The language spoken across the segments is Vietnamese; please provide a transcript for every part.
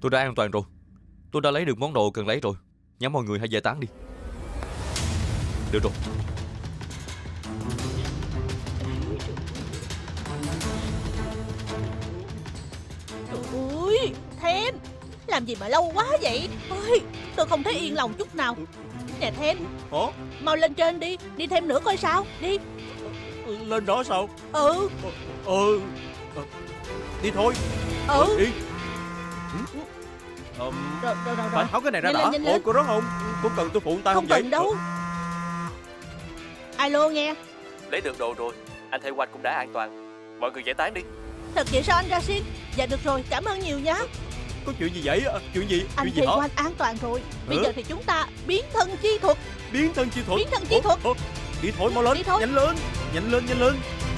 Tôi đã an toàn rồi. Tôi đã lấy được món đồ cần lấy rồi. Nhắm mọi người hãy giải tán đi. Được rồi. Trời ơi, Then, làm gì mà lâu quá vậy? Ôi, tôi không thấy yên lòng chút nào. Nè Then, mau lên trên đi. Đi thêm nữa coi sao. Đi. Lên đó sao? Đi thôi. Đi. Rồi. Phải tháo cái này ra Nhanh đã. lên, nhanh lên. Ủa, cô đó không? Cô cần tôi phụ tay không vậy? Không cần đâu. Alo nghe. Lấy được đồ rồi. Anh Thay Quanh cũng đã an toàn. Mọi người giải tán đi. Thật vậy sao anh Rasin? Dạ được rồi, cảm ơn nhiều nhá. Có chuyện gì vậy? Chuyện gì? Anh Chuyện gì Thay hả? Quanh an toàn rồi. Bây giờ thì chúng ta biến thân chi thuật. Biến thân chi thuật. Biến thân chi thuật. Đi thôi, mau lên. Đi thôi. Nhanh lên. Nhanh lên.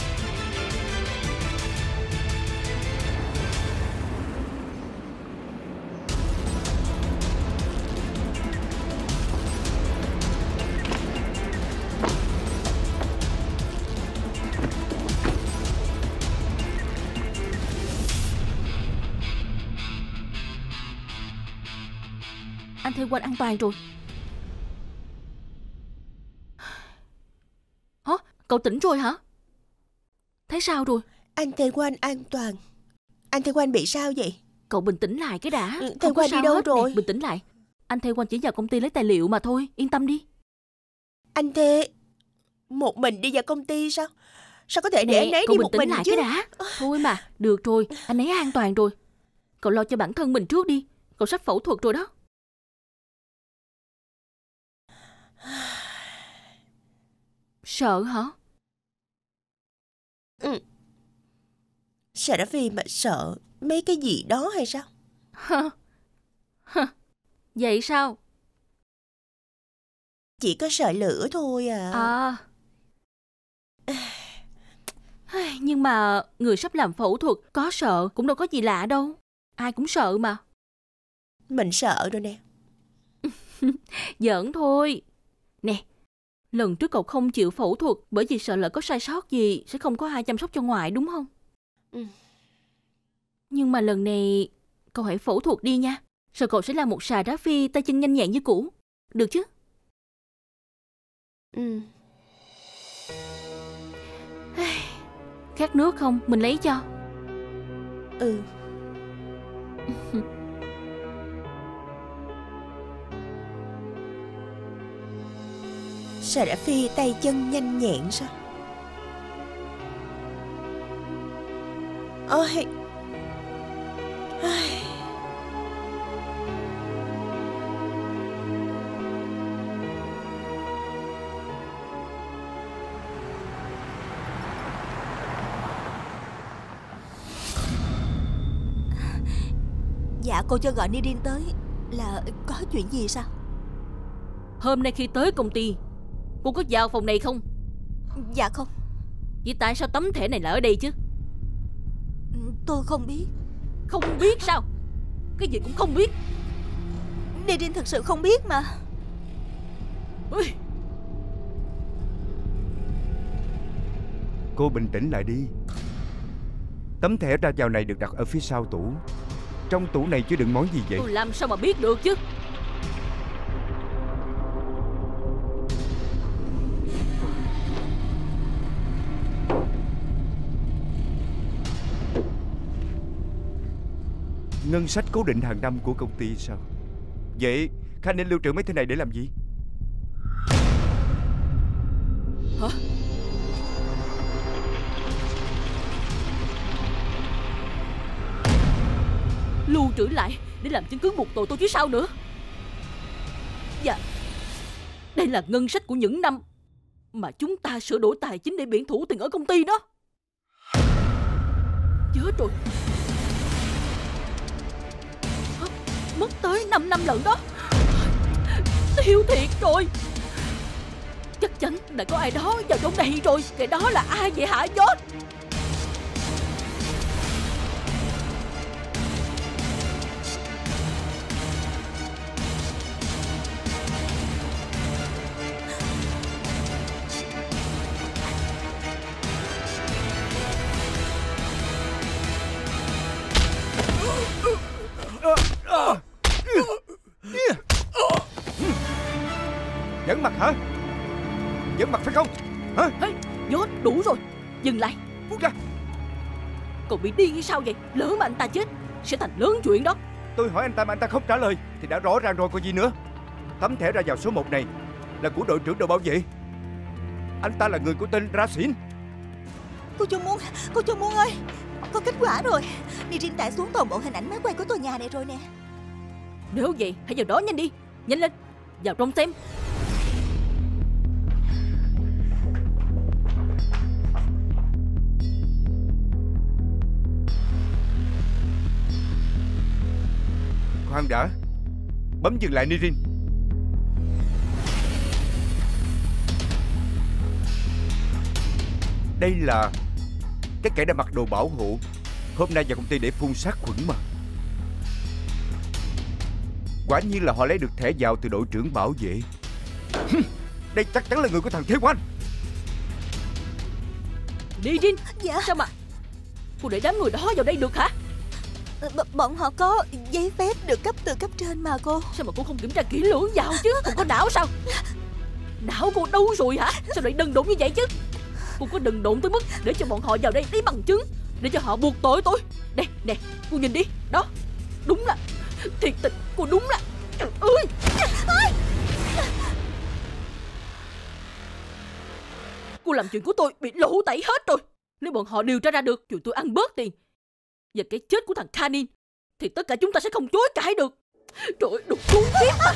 Anh Thay Quanh an toàn rồi. Hả? Cậu tỉnh rồi hả? Thấy sao rồi? Anh Thay Quanh an toàn. Anh Thay Quanh bị sao vậy? Cậu bình tĩnh lại cái đã. Thay Quanh đi đâu rồi? Nè, bình tĩnh lại. Anh Thay Quanh chỉ vào công ty lấy tài liệu mà thôi. Yên tâm đi. Anh Thê một mình đi vào công ty sao? Sao có thể để Nè, anh ấy cậu đi bình một tĩnh mình lại chứ? cái đã. Thôi mà, được rồi. Anh ấy an toàn rồi. Cậu lo cho bản thân mình trước đi. Cậu sắp phẫu thuật rồi đó. Sợ hả? Sợ đã vì mà sợ mấy cái gì đó hay sao? Vậy sao? Chỉ có sợ lửa thôi à. Nhưng mà người sắp làm phẫu thuật có sợ cũng đâu có gì lạ đâu. Ai cũng sợ mà. Mình sợ rồi nè. Giỡn thôi. Nè, lần trước cậu không chịu phẫu thuật bởi vì sợ lỡ có sai sót gì sẽ không có ai chăm sóc cho ngoại đúng không? Nhưng mà lần này cậu hãy phẫu thuật đi nha. Rồi cậu sẽ là một Xà Đá Phi tay chân nhanh nhẹn như cũ. Được chứ? Khát nước không? Mình lấy cho. Xà Đá Phi tay chân nhanh nhẹn sao? Ôi. Dạ cô cho gọi Nirin tới. Là có chuyện gì sao? Hôm nay khi tới công ty, cô có vào phòng này không? Dạ không. Vậy tại sao tấm thẻ này lại ở đây chứ? Tôi không biết. Không biết sao? Cái gì cũng không biết. Nirin thật sự không biết mà. Cô bình tĩnh lại đi. Tấm thẻ ra vào này được đặt ở phía sau tủ. Trong tủ này chứa đựng món gì vậy? Tôi làm sao mà biết được chứ? Ngân sách cố định hàng năm của công ty sao? Vậy Khanh nên lưu trữ mấy thứ này để làm gì? Hả? Lưu trữ lại để làm chứng cứ buộc tội tôi chứ sao nữa. Dạ, đây là ngân sách của những năm mà chúng ta sửa đổi tài chính để biển thủ tiền ở công ty đó. Chết rồi. Mất tới 5 năm lận đó. Tiêu thiệt rồi. Chắc chắn đã có ai đó vào trong đây rồi. Cái đó là ai vậy hả George? mặt hả? Giỡn mặt phải không? Hả? George, đủ rồi. Dừng lại. Buông ra. Cậu bị điên hay sao vậy? Lỡ mà anh ta chết sẽ thành lớn chuyện đó. Tôi hỏi anh ta mà anh ta không trả lời thì đã rõ ràng rồi còn gì nữa. Tấm thẻ ra vào số 1 này là của đội trưởng đội bảo vệ. Anh ta là người của tên Rasin. Cô Chu Muôn ơi, có kết quả rồi. Nirin tải xuống toàn bộ hình ảnh máy quay của tòa nhà này rồi nè. Nếu vậy hãy vào đó nhanh đi. Nhanh lên, vào trong xem. Khoan đã. Bấm dừng lại Nirin. Đây là cái kẻ đã mặc đồ bảo hộ hôm nay vào công ty để phun sát khuẩn mà. Quả nhiên là họ lấy được thẻ vào từ đội trưởng bảo vệ. Đây chắc chắn là người của thằng Thế Quan. Nirin, Dạ. sao mà cô để đám người đó vào đây được hả? Bọn họ có giấy phép được cấp từ cấp trên mà cô. Sao mà cô không kiểm tra kỹ lưỡng vào chứ? Cô có não sao? Não cô đâu rồi hả? Sao lại đần độn như vậy chứ? Cô có đần độn tới mức để cho bọn họ vào đây lấy bằng chứng, để cho họ buộc tội tôi. Đây, nè, cô nhìn đi. Đó, đúng là thiệt tình, cô đúng là... Trời ơi! Cô làm chuyện của tôi bị lỗ tẩy hết rồi. Nếu bọn họ điều tra ra được chuyện tôi ăn bớt tiền và cái chết của thằng Khanin thì tất cả chúng ta sẽ không chối cãi được. Trời ơi, đục trốn tiếp mà.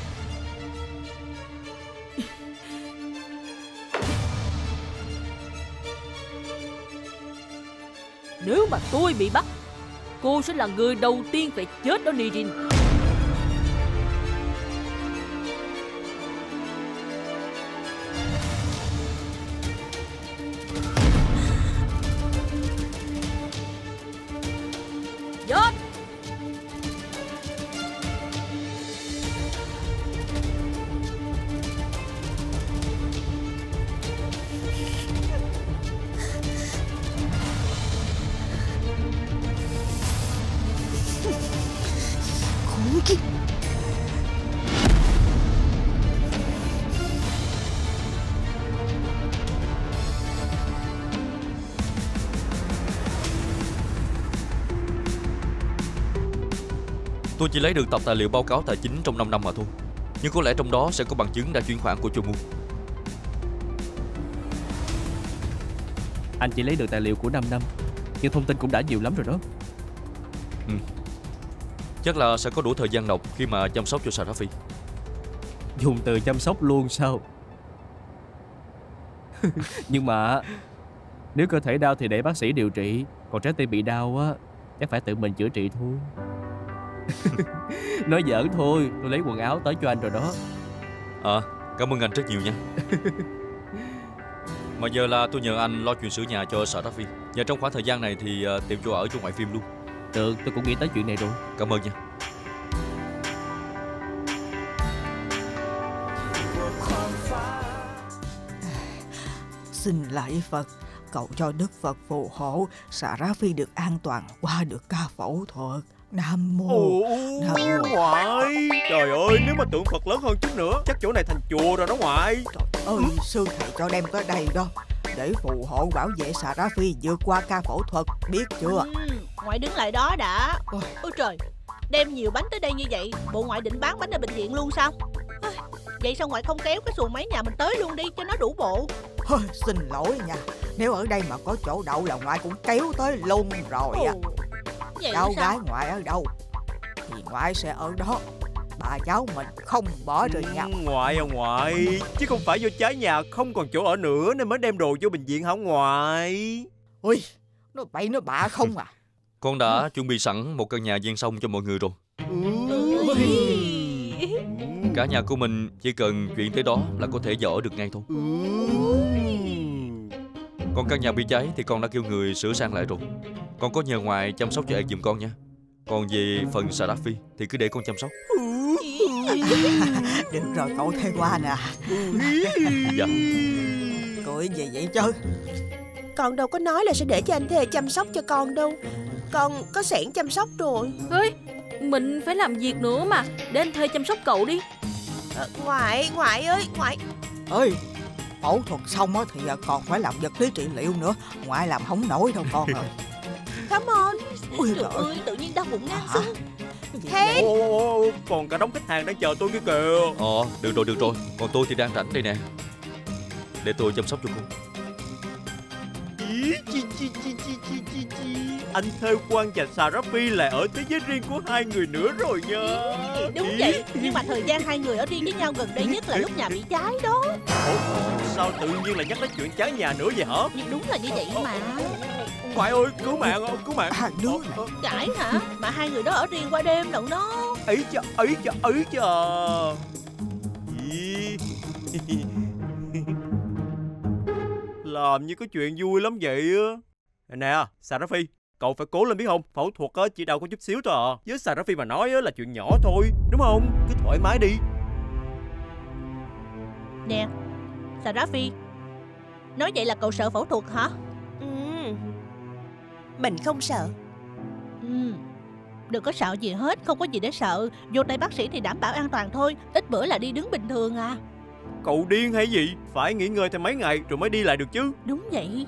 Nếu mà tôi bị bắt, cô sẽ là người đầu tiên phải chết đó Nirin. George! Khốn kiếp. Tôi chỉ lấy được tập tài liệu báo cáo tài chính trong 5 năm mà thôi. Nhưng có lẽ trong đó sẽ có bằng chứng đã chuyển khoản của Chu Mu. Anh chỉ lấy được tài liệu của 5 năm, nhưng thông tin cũng đã nhiều lắm rồi đó. Chắc là sẽ có đủ thời gian đọc khi mà chăm sóc cho Sarafi. Dùng từ chăm sóc luôn sao? Nhưng mà nếu cơ thể đau thì để bác sĩ điều trị, còn trái tim bị đau á chắc phải tự mình chữa trị thôi. Nói giỡn thôi, tôi lấy quần áo tới cho anh rồi đó. Cảm ơn anh rất nhiều nha. Mà giờ là tôi nhờ anh lo chuyện sửa nhà cho Sarafi. Và trong khoảng thời gian này thì tìm chỗ ở cho ngoại phim luôn. Được, tôi cũng nghĩ tới chuyện này rồi. Cảm ơn nha. Xin lạy Phật, cầu cho Đức Phật phù hộ Sarafi được an toàn qua được ca phẫu thuật. Nam mô. Nam mô. Ngoại, trời ơi, nếu mà tượng Phật lớn hơn chút nữa chắc chỗ này thành chùa rồi đó ngoại. Trời ơi, sư thầy cho đem tới đây đó để phù hộ bảo vệ Sarafi vượt qua ca phẫu thuật, biết chưa? Ngoại đứng lại đó đã. Ôi trời, đem nhiều bánh tới đây như vậy, bộ ngoại định bán bánh ở bệnh viện luôn sao? Vậy sao ngoại không kéo cái xuồng máy nhà mình tới luôn đi cho nó đủ bộ? Thôi, xin lỗi nha, nếu ở đây mà có chỗ đậu là ngoại cũng kéo tới luôn rồi á. Cháu gái ngoại ở đâu thì ngoại sẽ ở đó. Bà cháu mình không bỏ rơi nhau. Ngoại à ngoại, chứ không phải do trái nhà không còn chỗ ở nữa nên mới đem đồ vô bệnh viện hả ngoại? Ui, nó bậy nó bạ không à. Con đã chuẩn bị sẵn một căn nhà ven sông cho mọi người rồi. Cả nhà của mình chỉ cần chuyển tới đó là có thể vào ở được ngay thôi. Còn căn nhà bị cháy thì con đã kêu người sửa sang lại rồi. Con có nhờ ngoại chăm sóc cho em giùm con nha. Còn về phần Sarafi thì cứ để con chăm sóc. Được rồi cậu Thế Quan à. Dạ. Cười gì vậy chứ? Con đâu có nói là sẽ để cho anh Thề chăm sóc cho con đâu. Con có sẵn chăm sóc rồi. Ơi, mình phải làm việc nữa mà. Để anh thuê chăm sóc cậu đi. Ngoại ơi, ngoại. Ơi, phẫu thuật xong thì còn phải làm vật lý trị liệu nữa. Ngoại làm không nổi đâu con ơi. Come on. Ôi trời ơi, tự nhiên đau bụng ngang xương. Thế còn cả đống khách hàng đang chờ tôi kia kìa. Được rồi. Còn tôi thì đang rảnh đây nè. Để tôi chăm sóc cho cô. Anh Thêu Quang và Sarah Phi lại ở thế giới riêng của hai người nữa rồi nha. Đúng vậy, nhưng mà thời gian hai người ở riêng với nhau gần đây nhất là lúc nhà bị cháy đó. Sao tự nhiên lại nhắc đến chuyện cháy nhà nữa vậy hả? Nhưng đúng là như vậy mà. Ngoại ơi, cứu mạng. Hai đứa này. Cãi hả? Mà hai người đó ở riêng qua đêm lận đó. Ấy chà. Làm như có chuyện vui lắm vậy á. Nè, Sarah Phi, cậu phải cố lên biết không? Phẫu thuật á chỉ đau có chút xíu thôi à. Với Sarah Phi mà nói á là chuyện nhỏ thôi, đúng không? Cứ thoải mái đi. Nè, Sarah Phi, nói vậy là cậu sợ phẫu thuật hả? Mình không sợ. Đừng có sợ gì hết, không có gì để sợ. Vô tay bác sĩ thì đảm bảo an toàn thôi. Ít bữa là đi đứng bình thường à. Cậu điên hay gì? Phải nghỉ ngơi thêm mấy ngày rồi mới đi lại được chứ. Đúng vậy.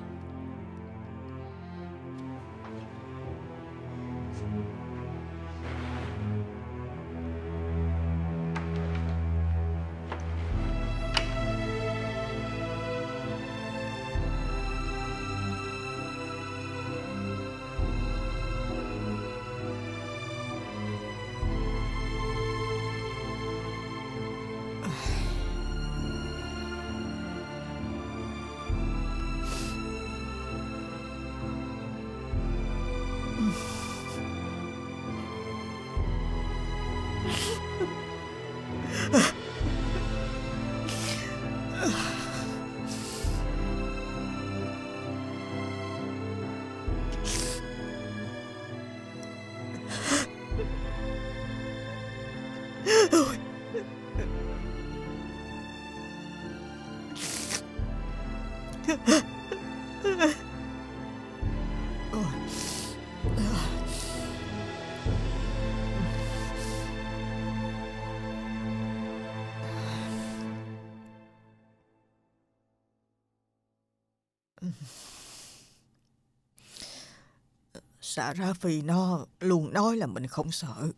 Sarah Phi nó luôn nói là mình không sợ.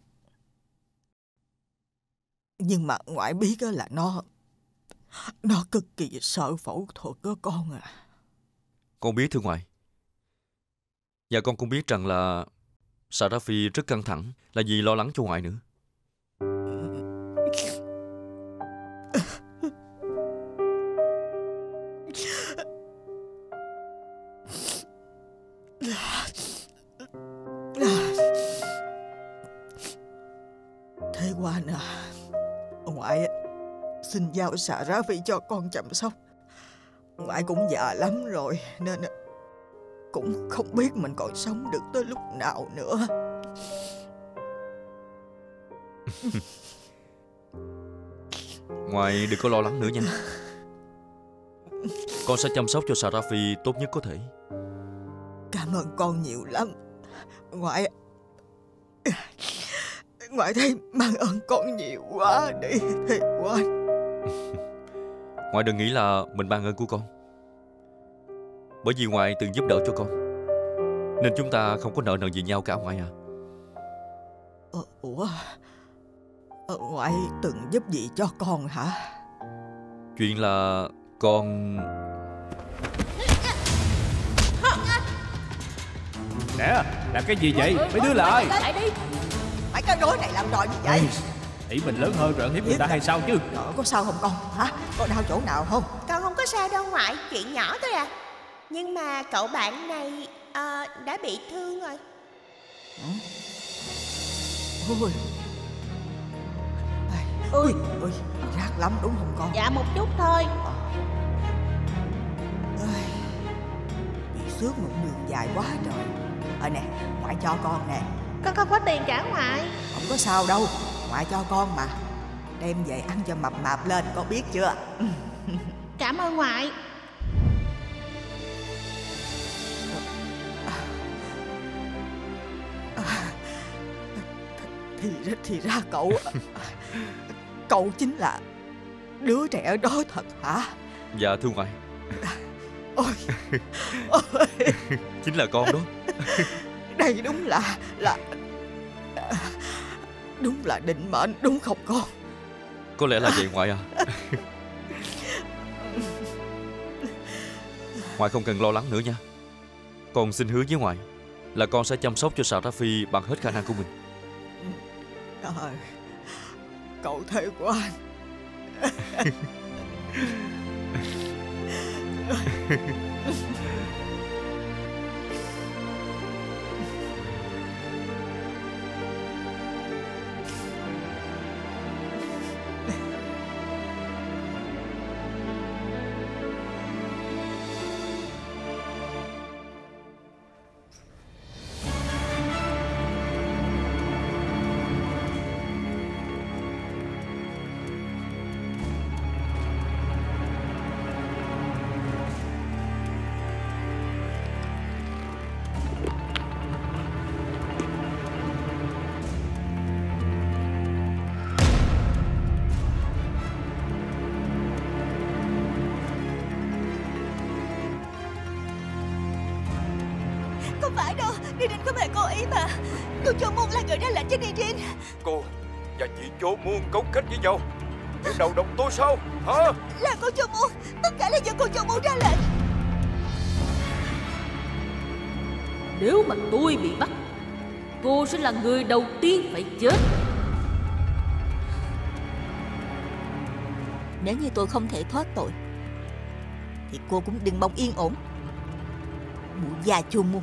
Nhưng mà ngoại biết là nó cực kỳ sợ phẫu thuật đó con à. Con biết thưa ngoại. Và con cũng biết rằng là Sarah Phi rất căng thẳng là vì lo lắng cho ngoại nữa. Thế Quang à, ngoại xin giao Sarah Phi cho con chăm sóc. Ngoại cũng già lắm rồi nên cũng không biết mình còn sống được tới lúc nào nữa. Ngoại đừng có lo lắng nữa nha. Con sẽ chăm sóc cho Sarah Phi tốt nhất có thể. Cảm ơn con nhiều lắm. Ngoại thấy mang ơn con nhiều quá đi Thầy Quang. Ngoại đừng nghĩ là mình mang ơn của con, bởi vì ngoại từng giúp đỡ cho con, nên chúng ta không có nợ nần gì nhau cả ngoại à. Ngoại từng giúp gì cho con hả? Chuyện là con... Nè, làm cái gì vậy? Mấy đứa lại đi. Mấy cái đứa này làm trò gì vậy? Ý mình lớn hơn rồi ăn hiếp người ta hay sao chứ? Có sao không con? Hả? Có đau chỗ nào không? Con không có sao đâu ngoại, chuyện nhỏ thôi à. Nhưng mà cậu bạn này đã bị thương rồi. Ôi, rát lắm đúng không con? Dạ một chút thôi. Bị xước một đường dài quá trời. Nè, ngoại cho con nè. Con không có tiền trả ngoại. Không có sao đâu, ngoại cho con mà. Đem về ăn cho mập mạp lên, con biết chưa? Cảm ơn ngoại. Thì ra cậu chính là Đứa trẻ đó thật hả? Dạ thưa ngoại. Ôi, ôi. Chính là con đó. Đây đúng là đúng là định mệnh đúng không con? Có lẽ là vậy ngoại à. Ngoại không cần lo lắng nữa nha. Con xin hứa với ngoại là con sẽ chăm sóc cho Sarafi bằng hết khả năng của mình. Trời, cậu thề quá. Không phải đâu, Nirin không hề cố ý mà. Cô Cho Moon là người ra lệnh cho Nirin. Cô và chị Cho Moon cấu kết với nhau để đầu độc tôi sao hả? Là cô Cho Moon, tất cả là do cô Cho Moon ra lệnh. Nếu mà tôi bị bắt, cô sẽ là người đầu tiên phải chết. Nếu như tôi không thể thoát tội thì cô cũng đừng mong yên ổn, mụ già Cho Moon.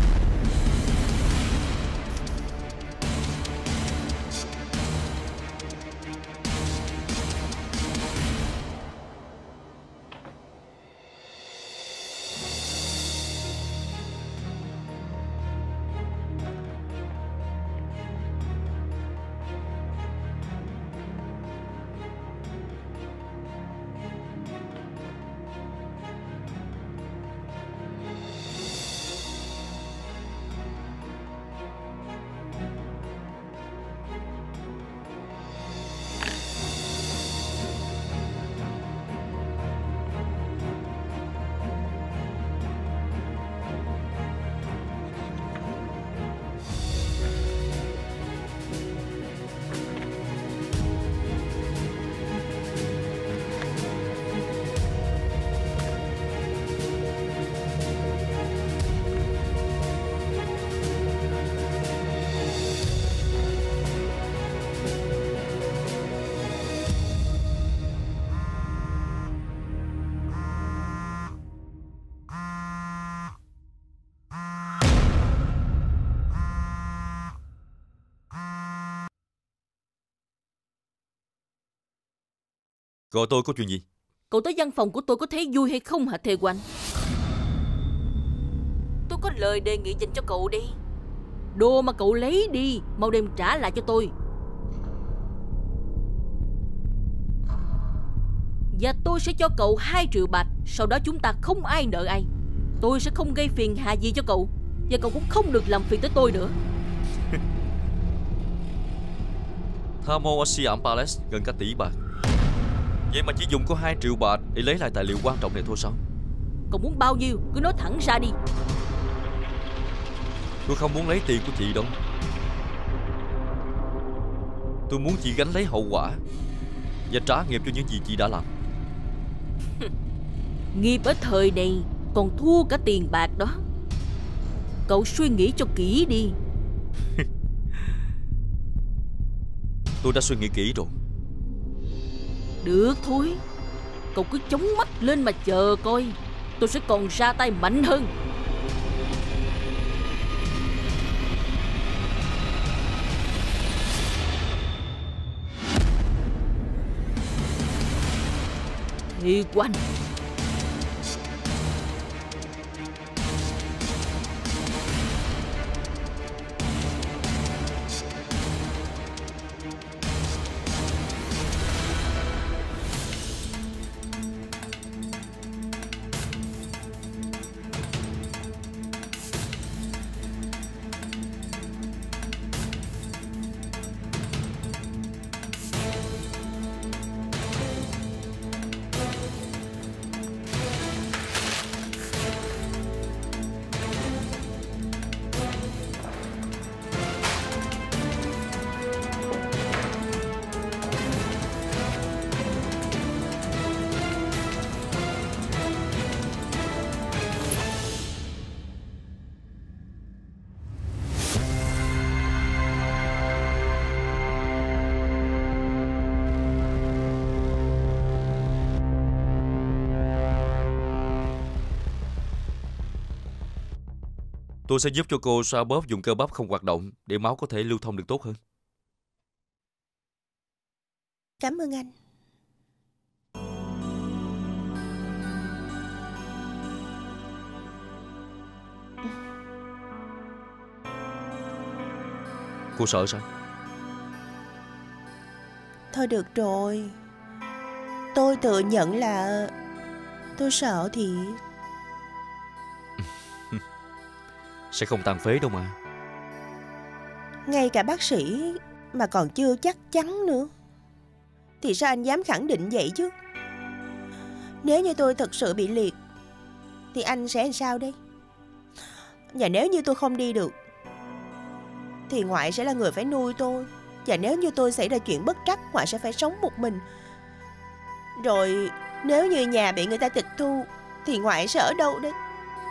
Gọi tôi có chuyện gì? Cậu tới văn phòng của tôi có thấy vui hay không hả Thề Quanh? Tôi có lời đề nghị dành cho cậu đi. Đồ mà cậu lấy đi, mau đem trả lại cho tôi. Và tôi sẽ cho cậu 2 triệu bạc. Sau đó chúng ta không ai nợ ai. Tôi sẽ không gây phiền hà gì cho cậu. Và cậu cũng không được làm phiền tới tôi nữa. Tham mô ở Siam Palace gần cả tỷ bạc. Vậy mà chỉ dùng có 2 triệu bạc để lấy lại tài liệu quan trọng này thôi sao? Cậu muốn bao nhiêu cứ nói thẳng ra đi. Tôi không muốn lấy tiền của chị đâu. Tôi muốn chị gánh lấy hậu quả và trả nghiệp cho những gì chị đã làm. Nghiệp ở thời này còn thua cả tiền bạc đó. Cậu suy nghĩ cho kỹ đi. Tôi đã suy nghĩ kỹ rồi. Được thôi, cậu cứ chống mắt lên mà chờ coi. Tôi sẽ còn ra tay mạnh hơn. Thề Quanh. Tôi sẽ giúp cho cô xoa bóp vùng cơ bắp không hoạt động để máu có thể lưu thông được tốt hơn. Cảm ơn anh. Cô sợ sao? Thôi được rồi. Tôi tự nhận là tôi sợ thì Sẽ không tàn phế đâu mà. ngay cả bác sĩ mà còn chưa chắc chắn nữa, thì sao anh dám khẳng định vậy chứ? Nếu như tôi thật sự bị liệt thì anh sẽ làm sao đây? Và nếu như tôi không đi được thì ngoại sẽ là người phải nuôi tôi. Và nếu như tôi xảy ra chuyện bất trắc, ngoại sẽ phải sống một mình. Rồi nếu như nhà bị người ta tịch thu thì ngoại sẽ ở đâu đây?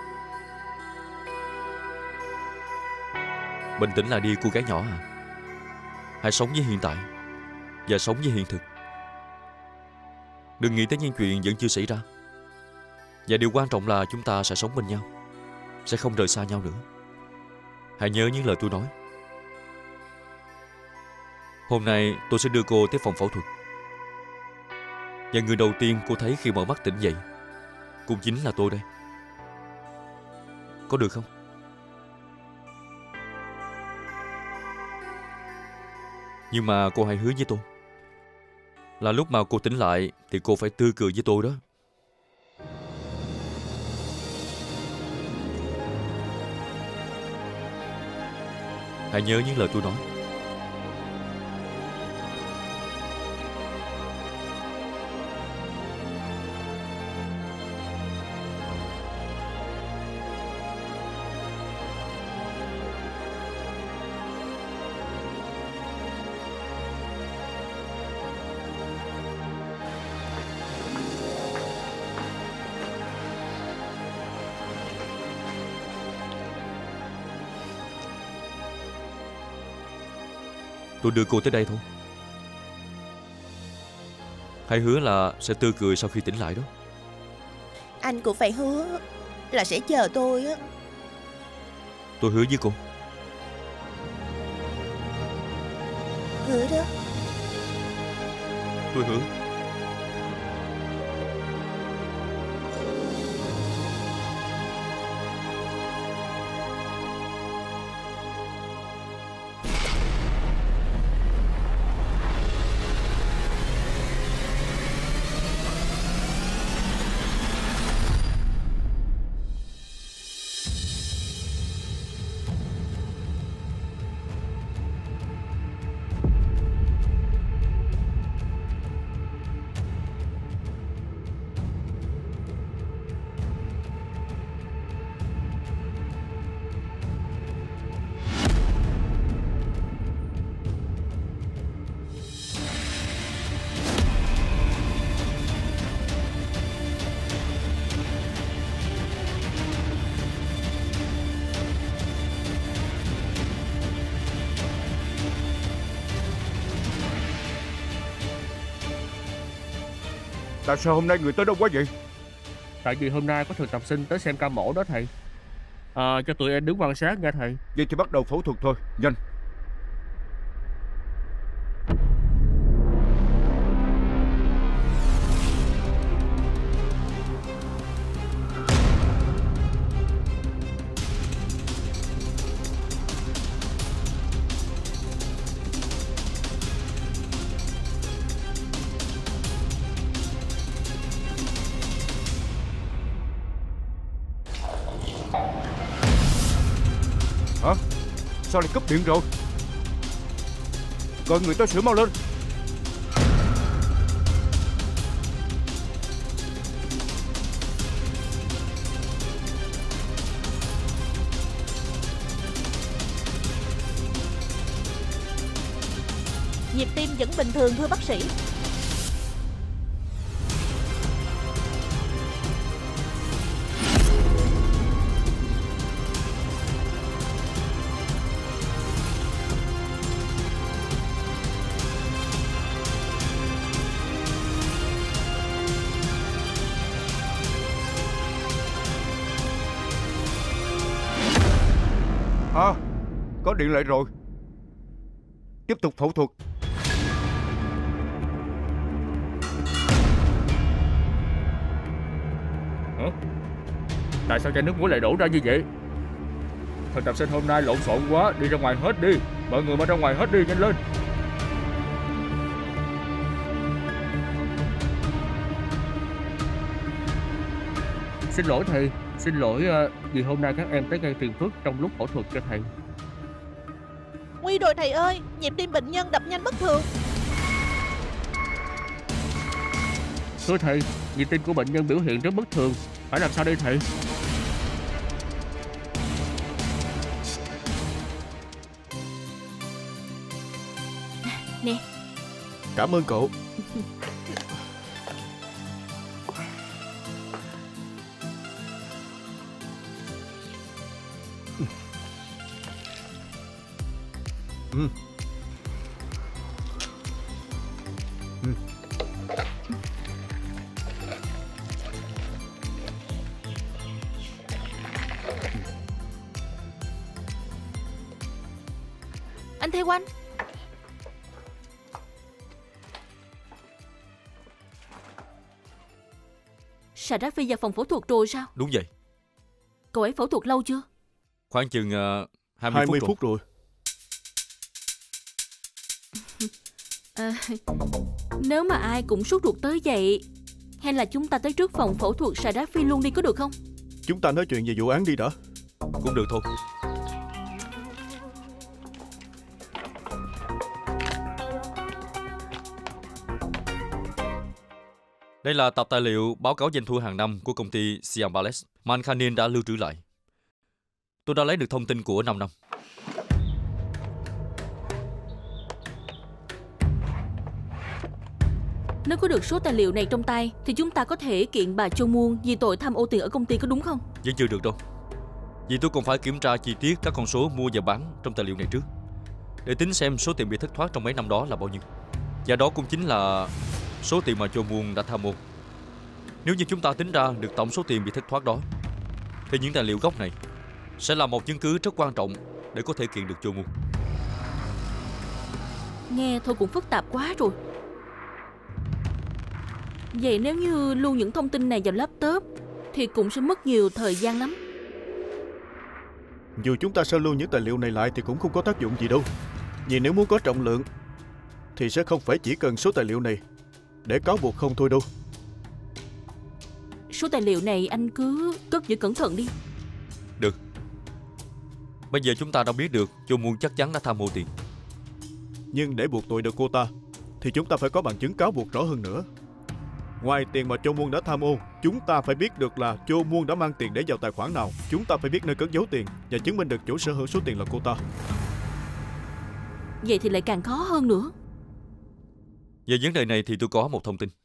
Bình tĩnh lại đi cô gái nhỏ à. Hãy sống với hiện tại và sống với hiện thực. Đừng nghĩ tới những chuyện vẫn chưa xảy ra. Và điều quan trọng là chúng ta sẽ sống bên nhau, sẽ không rời xa nhau nữa. Hãy nhớ những lời tôi nói. Hôm nay tôi sẽ đưa cô tới phòng phẫu thuật. Và người đầu tiên cô thấy khi mở mắt tỉnh dậy cũng chính là tôi đây. Có được không? Nhưng mà cô hãy hứa với tôi là lúc mà cô tỉnh lại thì cô phải tươi cười với tôi đó. Hãy nhớ những lời tôi nói. Tôi đưa cô tới đây thôi. Hãy hứa là sẽ tươi cười sau khi tỉnh lại đó. Anh cũng phải hứa là sẽ chờ tôi á. Tôi hứa với cô. Hứa đó. Tôi hứa. Tại sao hôm nay người tới đông quá vậy? Tại vì hôm nay có thực tập sinh tới xem ca mổ đó thầy. Cho tụi em đứng quan sát nha thầy. Vậy thì bắt đầu phẫu thuật thôi, nhanh. Hả? Sao lại cúp điện rồi? Gọi người tới sửa mau lên. Nhịp tim vẫn bình thường thưa bác sĩ. Có điện lại rồi. Tiếp tục phẫu thuật. Hả? Tại sao chai nước muối lại đổ ra như vậy? Thực tập sinh hôm nay lộn xộn quá. Đi ra ngoài hết đi. Mọi người mà ra ngoài hết đi, nhanh lên. Xin lỗi thầy. Xin lỗi vì hôm nay các em tới gây phiền phức trong lúc phẫu thuật cho thầy. Nguy rồi thầy ơi, nhịp tim bệnh nhân đập nhanh bất thường. Thưa thầy, nhịp tim của bệnh nhân biểu hiện rất bất thường. Phải làm sao đây thầy? Nè. Cảm ơn cậu. Anh theo anh. Sarafi vào phòng phẫu thuật rồi sao? Đúng vậy. Cậu ấy phẫu thuật lâu chưa? Khoảng chừng 20 phút rồi. Nếu mà ai cũng sốt ruột tới vậy, hay là chúng ta tới trước phòng phẫu thuật Sarafi luôn đi, có được không? Chúng ta nói chuyện về vụ án đi đã. Cũng được thôi. Đây là tập tài liệu báo cáo doanh thu hàng năm của công ty Siam Palace mà anh Khanin đã lưu trữ lại. Tôi đã lấy được thông tin của 5 năm. Nếu có được số tài liệu này trong tay thì chúng ta có thể kiện bà Châu Muôn vì tội tham ô tiền ở công ty, có đúng không? Vẫn chưa được đâu. Vì tôi còn phải kiểm tra chi tiết các con số mua và bán trong tài liệu này trước, để tính xem số tiền bị thất thoát trong mấy năm đó là bao nhiêu. Và đó cũng chính là số tiền mà Châu Muôn đã tham ô. Nếu như chúng ta tính ra được tổng số tiền bị thất thoát đó, thì những tài liệu gốc này sẽ là một chứng cứ rất quan trọng để có thể kiện được Châu Muôn. Nghe thôi cũng phức tạp quá rồi. Vậy nếu như lưu những thông tin này vào laptop thì cũng sẽ mất nhiều thời gian lắm. Dù chúng ta sao lưu những tài liệu này lại thì cũng không có tác dụng gì đâu. Vì nếu muốn có trọng lượng thì sẽ không phải chỉ cần số tài liệu này để cáo buộc không thôi đâu. Số tài liệu này anh cứ cất giữ cẩn thận đi. Được. Bây giờ chúng ta đã biết được Châu Muôn chắc chắn đã tham ô tiền. Nhưng để buộc tội được cô ta thì chúng ta phải có bằng chứng cáo buộc rõ hơn nữa. Ngoài tiền mà Châu Muôn đã tham ô, chúng ta phải biết được là Châu Muôn đã mang tiền để vào tài khoản nào. Chúng ta phải biết nơi cất giấu tiền và chứng minh được chủ sở hữu số tiền là cô ta. Vậy thì lại càng khó hơn nữa. Về vấn đề này thì tôi có một thông tin.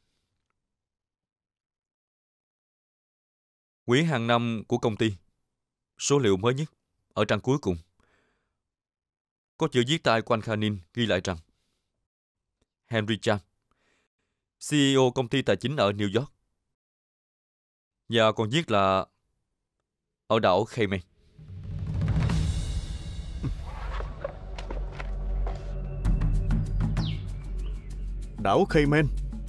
Quỹ hàng năm của công ty, số liệu mới nhất, ở trang cuối cùng, có chữ viết tay của anh Khanin ghi lại rằng Henry Chan, CEO công ty tài chính ở New York, và còn viết là ở đảo Cayman. Đảo Cayman.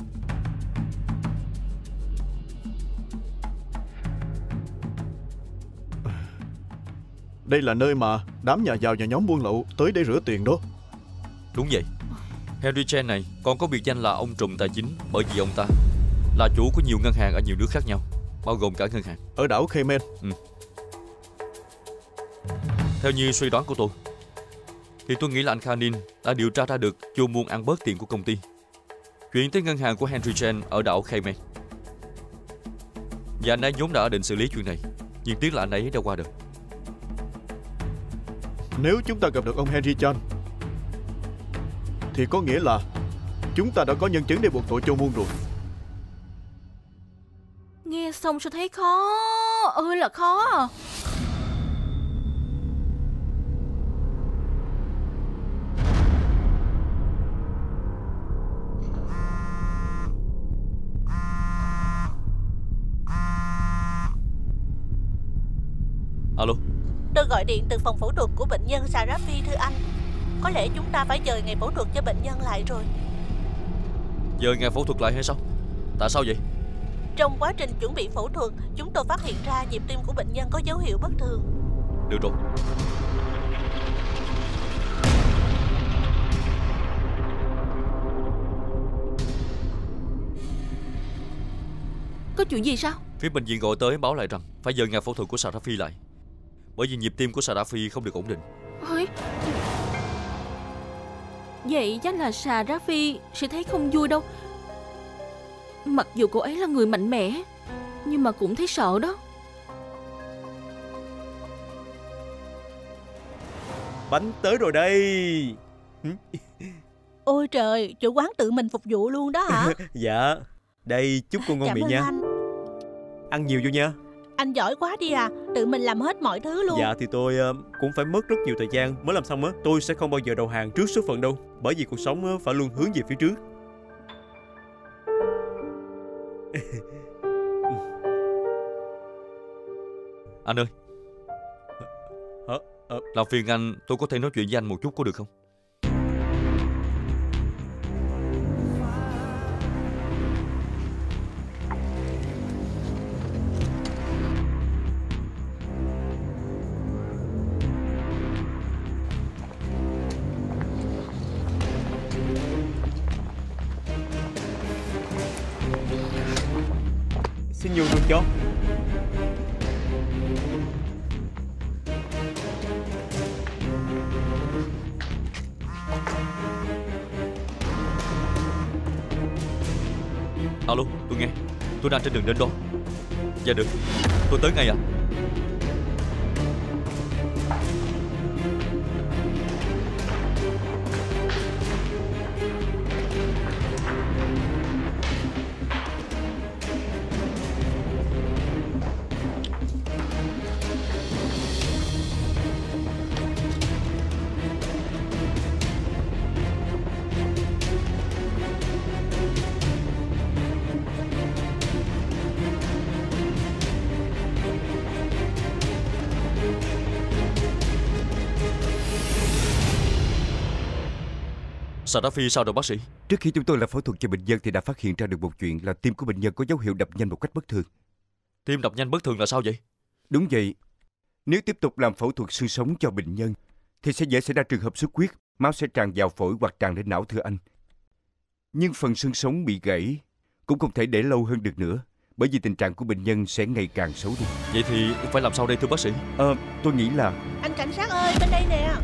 Đây là nơi mà đám nhà giàu và nhóm buôn lậu tới để rửa tiền đó. Đúng vậy. Henry Chan này còn có biệt danh là ông trùm tài chính, bởi vì ông ta là chủ của nhiều ngân hàng ở nhiều nước khác nhau, bao gồm cả ngân hàng ở đảo Cayman. Theo như suy đoán của tôi, thì tôi nghĩ là anh Khanin đã điều tra ra được Châu Muôn ăn bớt tiền của công ty, chuyển tới ngân hàng của Henry Chan ở đảo Cayman. Và anh ấy vốn đã định xử lý chuyện này, nhưng tiếc là anh ấy đã qua đời. Nếu chúng ta gặp được ông Henry Chan thì có nghĩa là chúng ta đã có nhân chứng để buộc tội Châu Muôn rồi. Nghe xong sao thấy khó ơi là khó à. Alo. Đừng Tôi gọi điện từ phòng phẫu thuật của bệnh nhân Sarafi thưa anh. Có lẽ chúng ta phải dời ngày phẫu thuật cho bệnh nhân lại rồi. Dời ngày phẫu thuật lại hay sao? Tại sao vậy? Trong quá trình chuẩn bị phẫu thuật, chúng tôi phát hiện ra nhịp tim của bệnh nhân có dấu hiệu bất thường. Được rồi. Có chuyện gì sao? Phía bệnh viện gọi tới báo lại rằng phải dời ngày phẫu thuật của Sarafi lại, bởi vì nhịp tim của Sarafi không được ổn định. Vậy chắc là Sarafi sẽ thấy không vui đâu. Mặc dù cô ấy là người mạnh mẽ, nhưng mà cũng thấy sợ đó. Bánh tới rồi đây. Ôi trời, chủ quán tự mình phục vụ luôn đó hả? Dạ. Đây, chúc cô ngon miệng nha. Anh. Ăn nhiều vô nha. Anh giỏi quá đi à, tự mình làm hết mọi thứ luôn. Dạ thì tôi cũng phải mất rất nhiều thời gian mới làm xong á. Tôi sẽ không bao giờ đầu hàng trước số phận đâu, bởi vì cuộc sống phải luôn hướng về phía trước. Anh ơi, làm phiền anh, tôi có thể nói chuyện với anh một chút có được không? Xin nhường đường cho. Alo, tôi nghe. Tôi đang trên đường đến đó. Dạ được, tôi tới ngay ạ. Sarafi sao rồi bác sĩ? Trước khi chúng tôi làm phẫu thuật cho bệnh nhân thì đã phát hiện ra được một chuyện là tim của bệnh nhân có dấu hiệu đập nhanh một cách bất thường. Tim đập nhanh bất thường là sao vậy? Đúng vậy. Nếu tiếp tục làm phẫu thuật xương sống cho bệnh nhân thì sẽ dễ xảy ra trường hợp xuất huyết, máu sẽ tràn vào phổi hoặc tràn lên não thưa anh. Nhưng phần xương sống bị gãy cũng không thể để lâu hơn được nữa, bởi vì tình trạng của bệnh nhân sẽ ngày càng xấu đi. Vậy thì phải làm sao đây thưa bác sĩ? Tôi nghĩ là... Anh cảnh sát ơi, bên đây nè.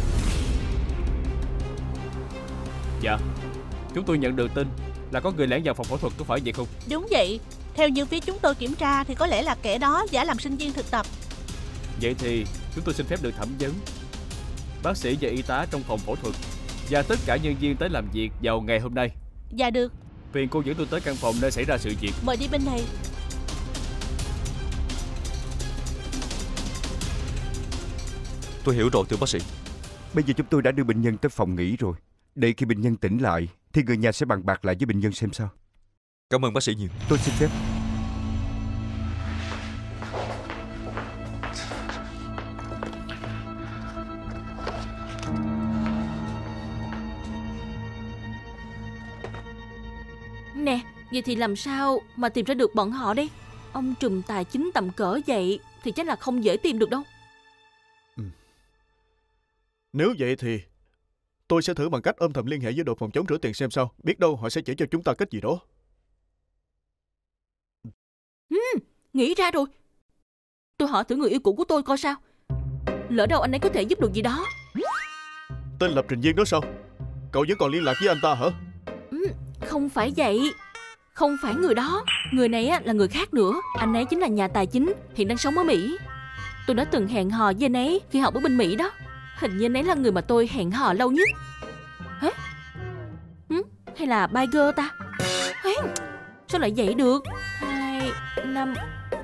Dạ, chúng tôi nhận được tin là có người lẻn vào phòng phẫu thuật, có phải vậy không? Đúng vậy. Theo như phía chúng tôi kiểm tra thì có lẽ là kẻ đó giả làm sinh viên thực tập. Vậy thì chúng tôi xin phép được thẩm vấn bác sĩ và y tá trong phòng phẫu thuật và tất cả nhân viên tới làm việc vào ngày hôm nay. Dạ được. Phiền cô dẫn tôi tới căn phòng nơi xảy ra sự việc. Mời đi bên này. Tôi hiểu rồi thưa bác sĩ. Bây giờ chúng tôi đã đưa bệnh nhân tới phòng nghỉ rồi. Để khi bệnh nhân tỉnh lại thì người nhà sẽ bàn bạc lại với bệnh nhân xem sao. Cảm ơn bác sĩ nhiều. Tôi xin phép. Nè, vậy thì làm sao mà tìm ra được bọn họ đây? Ông trùm tài chính tầm cỡ vậy thì chắc là không dễ tìm được đâu. Nếu vậy thì tôi sẽ thử bằng cách âm thầm liên hệ với đội phòng chống rửa tiền xem sao. Biết đâu họ sẽ chỉ cho chúng ta cách gì đó. Nghĩ ra rồi. Tôi hỏi thử người yêu cũ của tôi coi sao. Lỡ đâu anh ấy có thể giúp được gì đó. Tên lập trình viên đó sao? Cậu vẫn còn liên lạc với anh ta hả? Không phải vậy. Không phải người đó. Người này là người khác nữa. Anh ấy chính là nhà tài chính, hiện đang sống ở Mỹ. Tôi đã từng hẹn hò với anh ấy khi học ở bên Mỹ đó. Hình như anh ấy là người mà tôi hẹn hò lâu nhất. Hả? Hay là Biger ta? Sao lại vậy được? 2, 5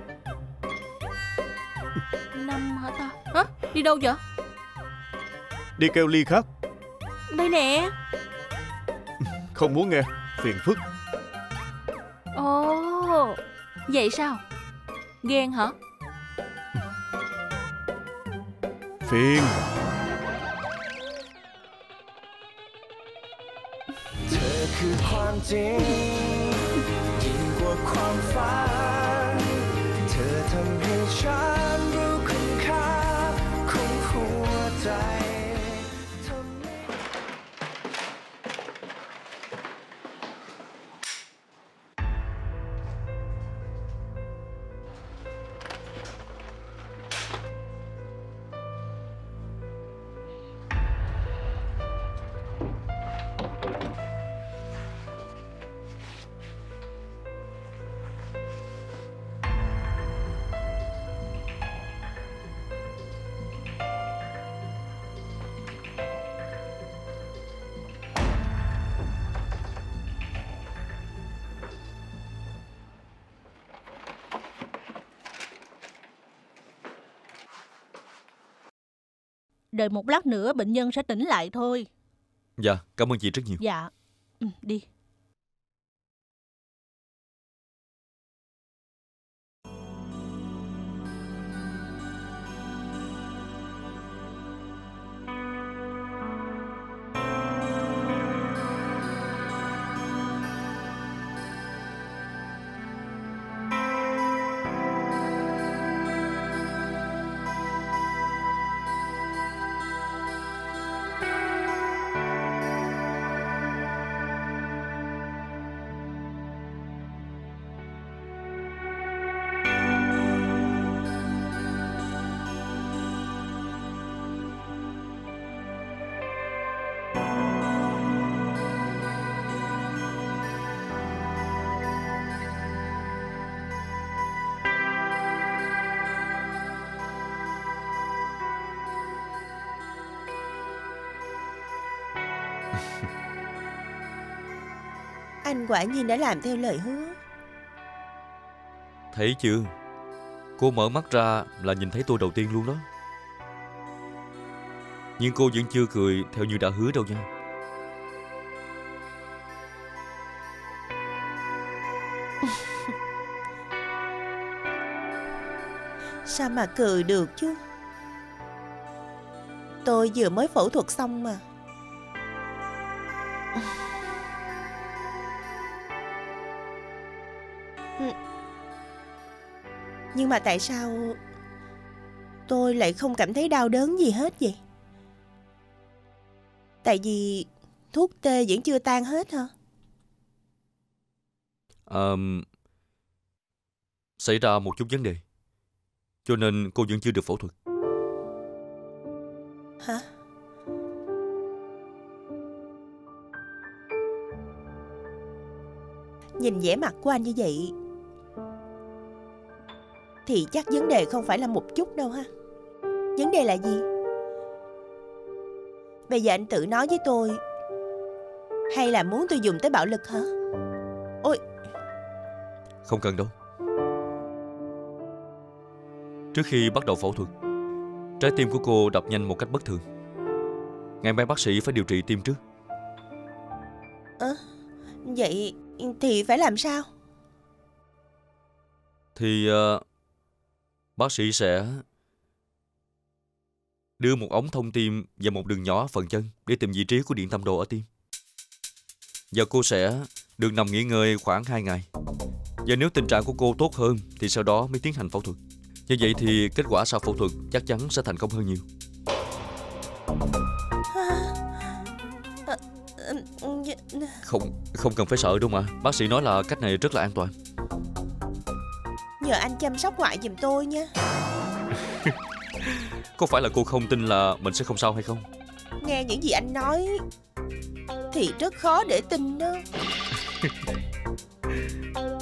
hả ta? Hả? Đi đâu vậy? Đi kêu ly khác. Đây nè. Không muốn nghe. Phiền phức. Ồ, vậy sao? Ghen hả? phiền. Đợi một lát nữa bệnh nhân sẽ tỉnh lại thôi. Dạ, cảm ơn chị rất nhiều. Dạ, đi. Anh quả nhiên đã làm theo lời hứa. Thấy chưa? Cô mở mắt ra là nhìn thấy tôi đầu tiên luôn đó. Nhưng cô vẫn chưa cười theo như đã hứa đâu nha. Sao mà cười được chứ? Tôi vừa mới phẫu thuật xong mà. Nhưng mà tại sao tôi lại không cảm thấy đau đớn gì hết vậy? Tại vì thuốc tê vẫn chưa tan hết hả? Xảy ra một chút vấn đề, cho nên cô vẫn chưa được phẫu thuật. Hả? Nhìn vẻ mặt của anh như vậy thì chắc vấn đề không phải là một chút đâu ha. Vấn đề là gì? Bây giờ anh tự nói với tôi, hay là muốn tôi dùng tới bạo lực hả? Ôi, không cần đâu. Trước khi bắt đầu phẫu thuật, trái tim của cô đập nhanh một cách bất thường. Ngày mai bác sĩ phải điều trị tim trước. Vậy thì phải làm sao? Thì bác sĩ sẽ đưa một ống thông tim và một đường nhỏ phần chân để tìm vị trí của điện tâm đồ ở tim. Và cô sẽ được nằm nghỉ ngơi khoảng 2 ngày. Và nếu tình trạng của cô tốt hơn thì sau đó mới tiến hành phẫu thuật. Như vậy thì kết quả sau phẫu thuật chắc chắn sẽ thành công hơn nhiều. Không cần phải sợ đâu mà. Bác sĩ nói là cách này rất là an toàn. Nhờ anh chăm sóc ngoại giùm tôi nha. Có phải là cô không tin là mình sẽ không sao hay không? Nghe những gì anh nói thì rất khó để tin đó.